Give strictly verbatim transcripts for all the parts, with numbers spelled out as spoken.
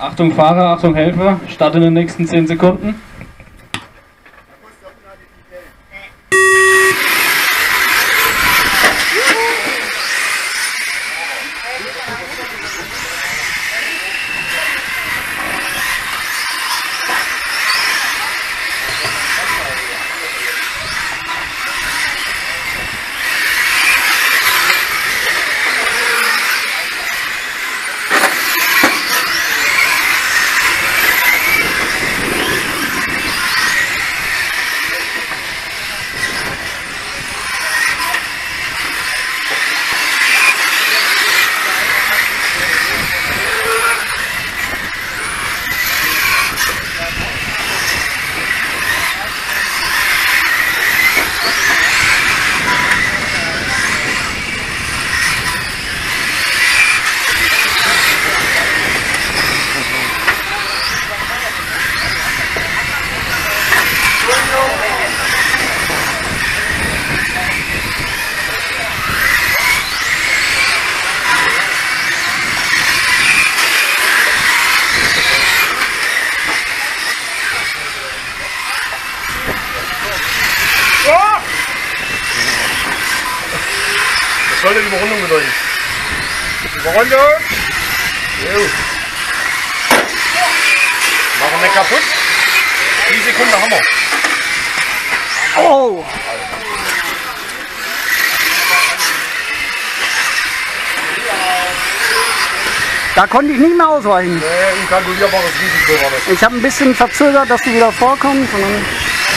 Achtung Fahrer, Achtung Helfer, Start in den nächsten zehn Sekunden. Das soll eine Überrundung bedeuten. Überrundung! Jo. Machen wir kaputt. Die Sekunde haben wir. Oh! Da konnte ich nicht mehr ausweichen. Nee, unkalkulierbares Risiko war das. Ich habe ein bisschen verzögert, dass du wieder vorkommst. Und dann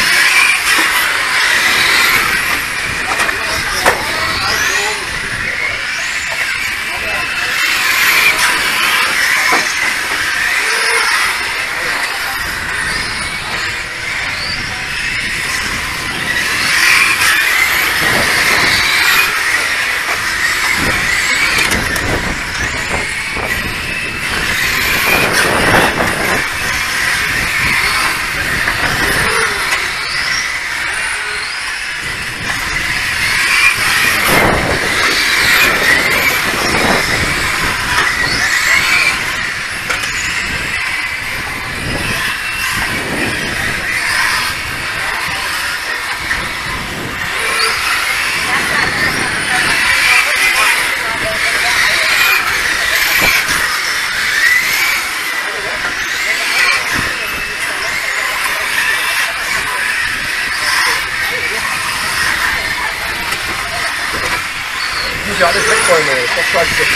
Ich muss ja alles wegräumen, das ist doch scheiße.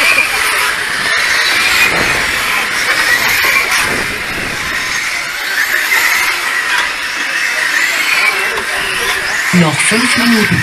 Noch fünf Minuten.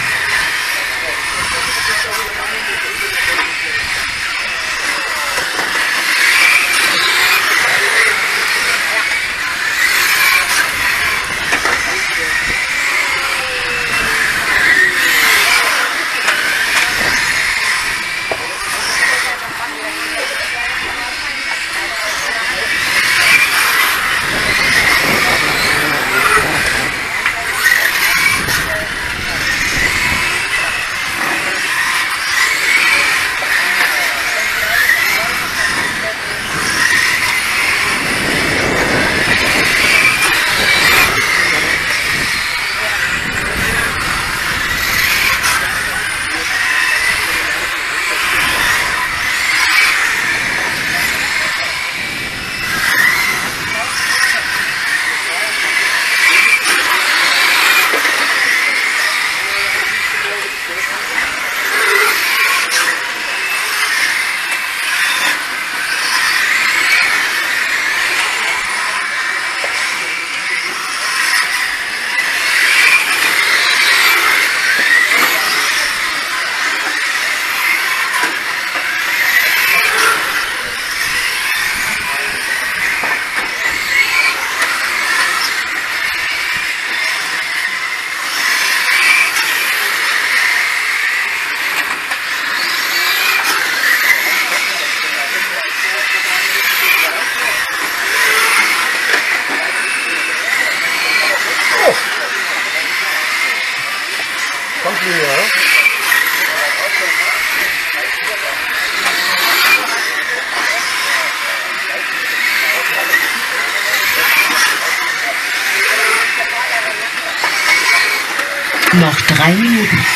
Noch drei Minuten.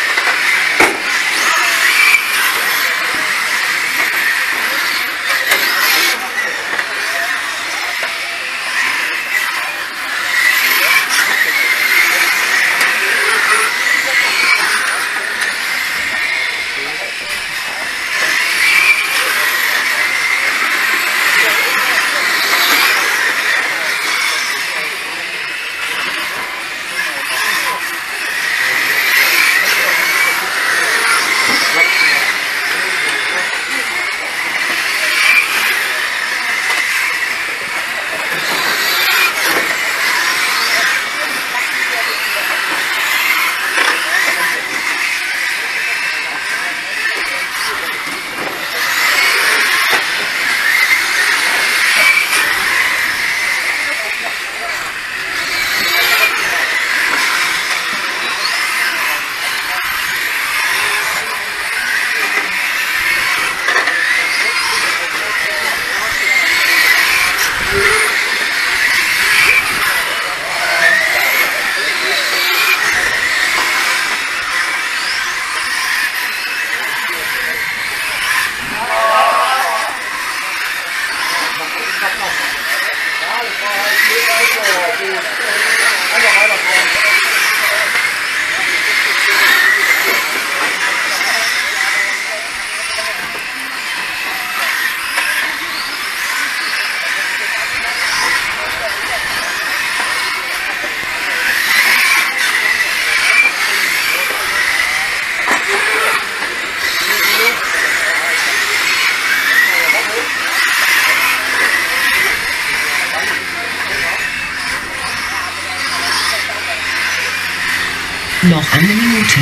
Noch eine Minute.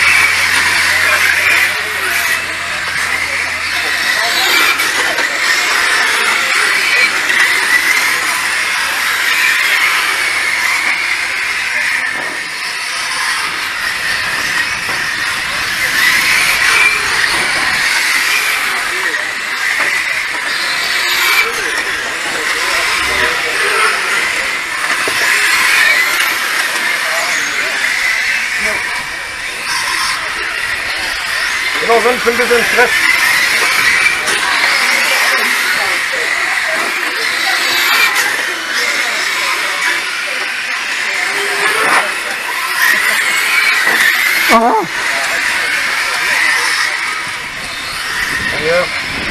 Genau, sonst ein bisschen Stress. Oh. Ja.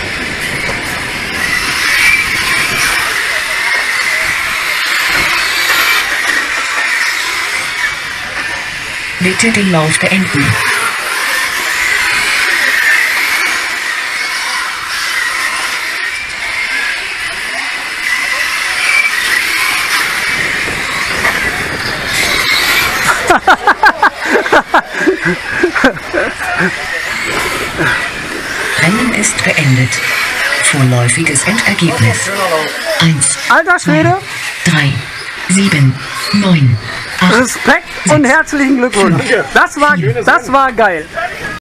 Bitte den Lauf beenden. Rennen ist beendet. Vorläufiges Endergebnis. eins, Alter Schwede, drei, sieben, neun, acht. Respekt und herzlichen Glückwunsch. Das war, das war geil.